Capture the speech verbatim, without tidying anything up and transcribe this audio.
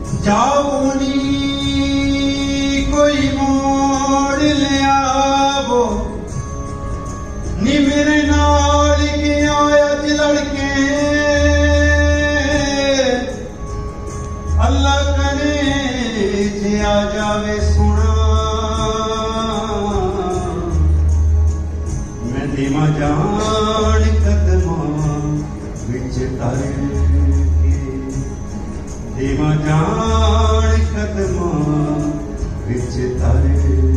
जाऊनी कोई मोड़ ले आवो नी मेरे नाल के आया लड़के अल्लाह करे जे आ जावे सुना मैं देवा जान कदमां विच तर के देवा जान कदमां विच तर